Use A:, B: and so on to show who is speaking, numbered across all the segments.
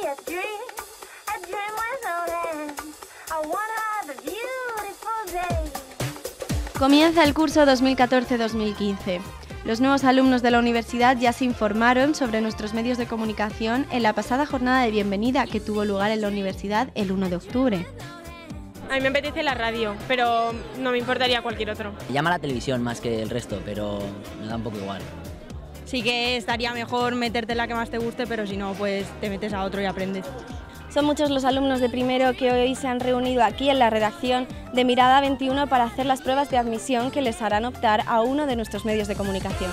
A: Comienza el curso 2014-2015. Los nuevos alumnos de la universidad ya se informaron sobre nuestros medios de comunicación en la pasada jornada de bienvenida que tuvo lugar en la universidad el 1 de octubre.
B: A mí me apetece la radio, pero no me importaría cualquier otro.
C: Me llama la televisión más que el resto, pero me da un poco igual.
D: Sí que estaría mejor meterte en la que más te guste, pero si no, pues te metes a otro y aprendes.
A: Son muchos los alumnos de primero que hoy se han reunido aquí en la redacción de Mirada 21 para hacer las pruebas de admisión que les harán optar a uno de nuestros medios de comunicación.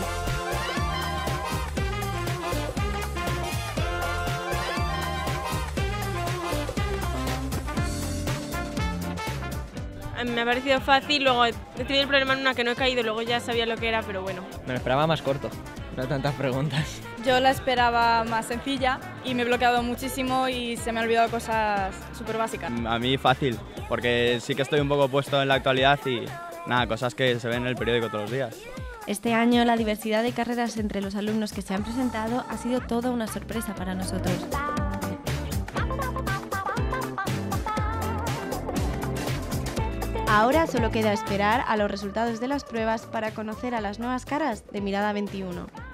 B: A mí me ha parecido fácil, luego he tenido el problema en una que no he caído, luego ya sabía lo que era, pero bueno.
E: Me lo esperaba más corto, no tantas preguntas.
D: Yo la esperaba más sencilla y me he bloqueado muchísimo y se me han olvidado cosas súper básicas.
F: A mí fácil, porque sí que estoy un poco puesto en la actualidad y nada, cosas que se ven en el periódico todos los días.
A: Este año la diversidad de carreras entre los alumnos que se han presentado ha sido toda una sorpresa para nosotros. Ahora solo queda esperar a los resultados de las pruebas para conocer a las nuevas caras de Mirada 21.